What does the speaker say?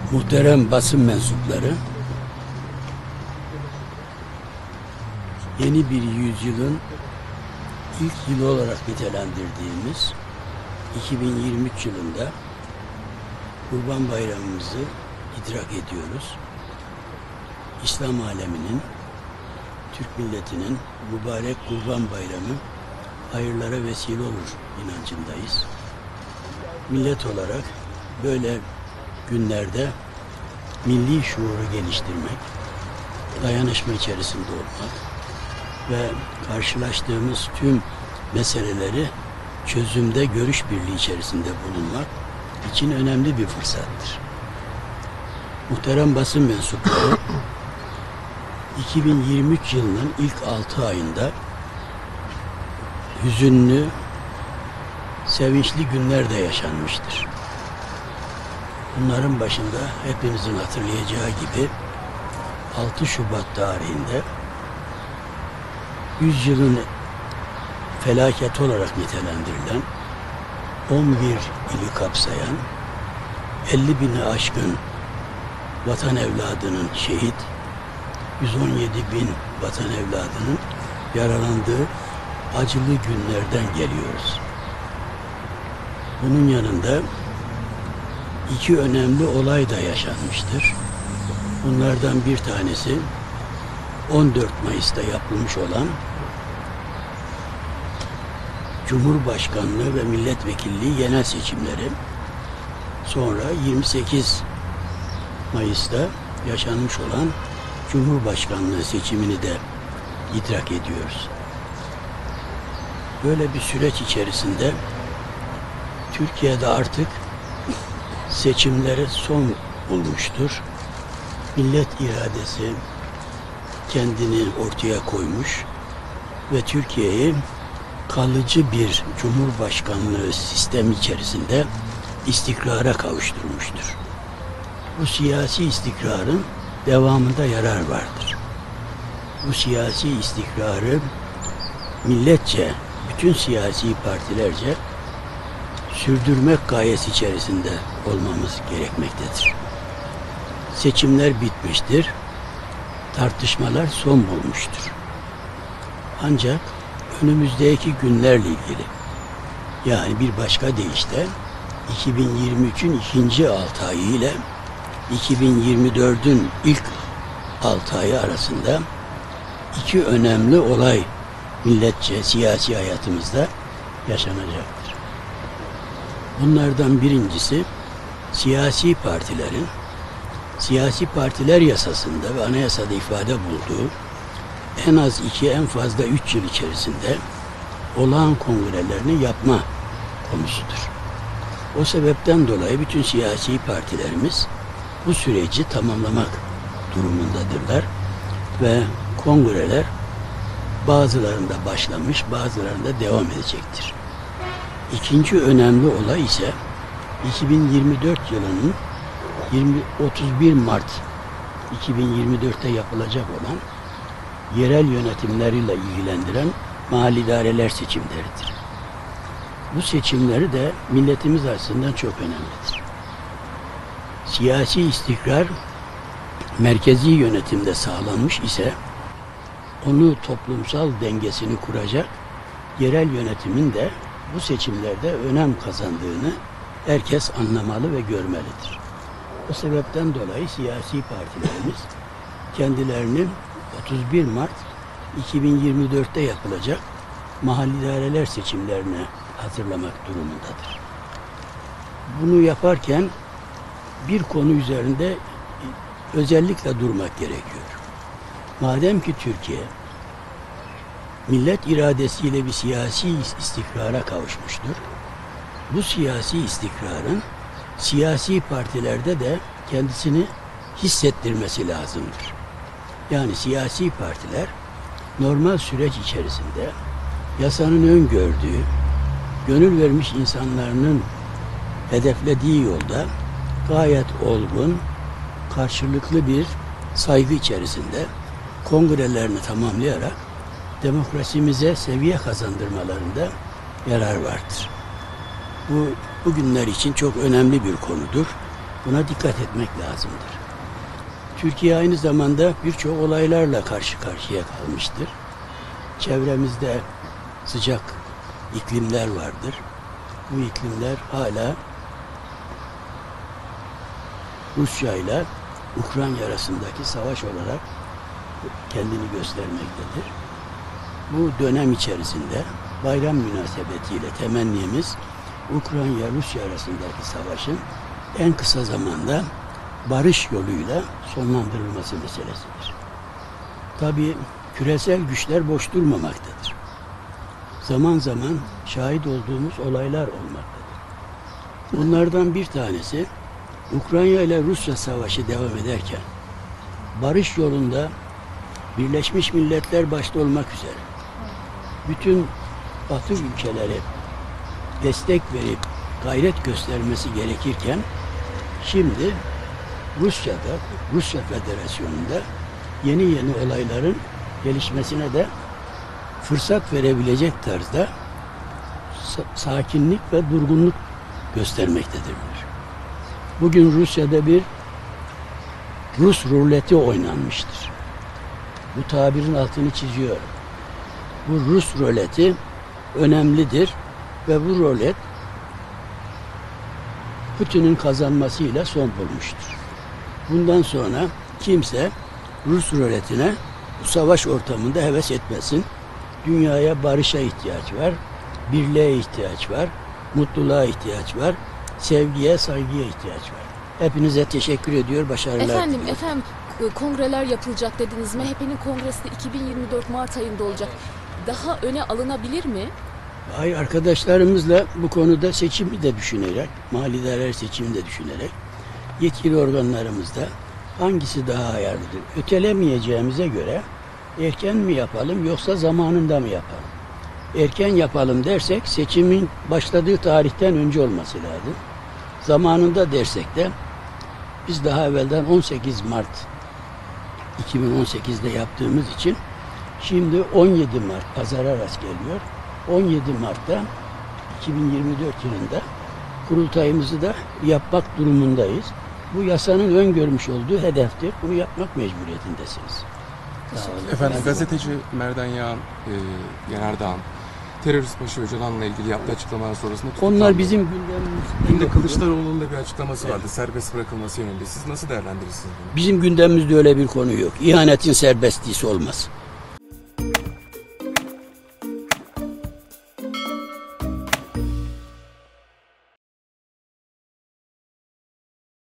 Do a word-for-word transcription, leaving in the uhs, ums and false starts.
Muhterem basın mensupları, yeni bir yüzyılın ilk yılı olarak nitelendirdiğimiz iki bin yirmi üç yılında Kurban Bayramımızı idrak ediyoruz. İslam aleminin, Türk milletinin mübarek Kurban Bayramı hayırlara vesile olur inancındayız. Millet olarak böyle günlerde milli şuuru geliştirmek, dayanışma içerisinde olmak ve karşılaştığımız tüm meseleleri çözümde görüş birliği içerisinde bulunmak için önemli bir fırsattır. Muhterem basın mensupları, iki bin yirmi üç yılının ilk altı ayında hüzünlü, sevinçli günler de yaşanmıştır. Bunların başında hepimizin hatırlayacağı gibi altı Şubat tarihinde yüzyılın felaketi olarak nitelendirilen on bir ili kapsayan elli bini aşkın vatan evladının şehit, yüz on yedi bin vatan evladının yaralandığı acılı günlerden geliyoruz. Bunun yanında iki önemli olay da yaşanmıştır. Bunlardan bir tanesi on dört Mayıs'ta yapılmış olan Cumhurbaşkanlığı ve milletvekilliği genel seçimleri. Sonra yirmi sekiz Mayıs'ta yaşanmış olan Cumhurbaşkanlığı seçimini de idrak ediyoruz. Böyle bir süreç içerisinde Türkiye'de artık seçimlere son bulmuştur. Millet iradesi kendini ortaya koymuş ve Türkiye'yi kalıcı bir cumhurbaşkanlığı sistemi içerisinde istikrara kavuşturmuştur. Bu siyasi istikrarın devamında yarar vardır. Bu siyasi istikrarı milletçe, bütün siyasi partilerce sürdürmek gayesi içerisinde olmamız gerekmektedir. Seçimler bitmiştir. Tartışmalar son bulmuştur. Ancak önümüzdeki günlerle ilgili, yani bir başka deyişle iki bin yirmi üçün ikinci altı ayı ile iki bin yirmi dördün ilk altı ayı arasında iki önemli olay milletçe siyasi hayatımızda yaşanacaktır. Bunlardan birincisi siyasi partilerin siyasi partiler yasasında ve anayasada ifade bulduğu en az iki, en fazla üç yıl içerisinde olağan kongrelerini yapma konusudur. O sebepten dolayı bütün siyasi partilerimiz bu süreci tamamlamak durumundadırlar ve kongreler bazılarında başlamış, bazılarında devam edecektir. İkinci önemli olay ise iki bin yirmi dört yılının otuz bir Mart iki bin yirmi dörtte yapılacak olan yerel yönetimleriyle ilgilendiren mahalli idareler seçimleridir. Bu seçimleri de milletimiz açısından çok önemlidir. Siyasi istikrar merkezi yönetimde sağlanmış ise onu toplumsal dengesini kuracak yerel yönetimin de bu seçimlerde önem kazandığını herkes anlamalı ve görmelidir. O sebepten dolayı siyasi partilerimiz kendilerinin otuz bir Mart iki bin yirmi dörtte yapılacak mahalli idareler seçimlerine hazırlamak durumundadır. Bunu yaparken bir konu üzerinde özellikle durmak gerekiyor. Madem ki Türkiye millet iradesiyle bir siyasi istikrara kavuşmuştur, bu siyasi istikrarın siyasi partilerde de kendisini hissettirmesi lazımdır. Yani siyasi partiler normal süreç içerisinde yasanın öngördüğü, gönül vermiş insanların hedeflediği yolda gayet olgun, karşılıklı bir saygı içerisinde kongrelerini tamamlayarak demokrasimize seviye kazandırmalarında yarar vardır. Bu bugünler için çok önemli bir konudur. Buna dikkat etmek lazımdır. Türkiye aynı zamanda birçok olaylarla karşı karşıya kalmıştır. Çevremizde sıcak iklimler vardır. Bu iklimler hala Rusya ile Ukrayna arasındaki savaş olarak kendini göstermektedir. Bu dönem içerisinde bayram münasebetiyle temennimiz Ukrayna-Rusya arasındaki savaşın en kısa zamanda barış yoluyla sonlandırılması meselesidir. Tabii küresel güçler boş durmamaktadır. Zaman zaman şahit olduğumuz olaylar olmaktadır. Bunlardan bir tanesi Ukrayna ile Rusya savaşı devam ederken barış yolunda Birleşmiş Milletler başta olmak üzere bütün Batı ülkeleri destek verip gayret göstermesi gerekirken şimdi Rusya'da, Rusya Federasyonu'nda yeni yeni olayların gelişmesine de fırsat verebilecek tarzda sakinlik ve durgunluk göstermektedirler. Bugün Rusya'da bir Rus ruleti oynanmıştır. Bu tabirin altını çiziyorum. Bu Rus ruleti önemlidir ve bu rulet Putin'in kazanmasıyla son bulmuştur. Bundan sonra kimse Rus ruletine bu savaş ortamında heves etmesin. Dünyaya barışa ihtiyaç var, birliğe ihtiyaç var, mutluluğa ihtiyaç var, sevgiye, saygıya ihtiyaç var. Hepinize teşekkür ediyor, başarılar Efendim, diliyorum. efendim kongreler yapılacak dediniz. M H P'nin kongresi de iki bin yirmi dört Mart ayında olacak. Daha öne alınabilir mi? Ay arkadaşlarımızla bu konuda seçimi de düşünerek, mali idareler seçimi de düşünerek yetkili organlarımızda hangisi daha hayırlıdır? Ötelemeyeceğimize göre erken mi yapalım yoksa zamanında mı yapalım? Erken yapalım dersek seçimin başladığı tarihten önce olması lazım. Zamanında dersek de biz daha evvelden on sekiz Mart iki bin on sekiz'de yaptığımız için şimdi on yedi Mart pazara rast geliyor. on yedi Mart'ta iki bin yirmi dört yılında kurultayımızı da yapmak durumundayız. Bu yasanın öngörmüş olduğu hedeftir. Bunu yapmak mecburiyetindesiniz. Efendim gazeteci Merdan Yağan, e, Yanardağ'ın terörist başı Öcalan'la ilgili yaptığı açıklamalar sonrasında tutuklandı. Onlar bizim gündemimizde. Hem de Kılıçdaroğlu'nun da bir açıklaması vardı. Evet. Serbest bırakılması yönünde. Siz nasıl değerlendirirsiniz bunu? Bizim gündemimizde öyle bir konu yok. İhanetin serbestlisi olmaz.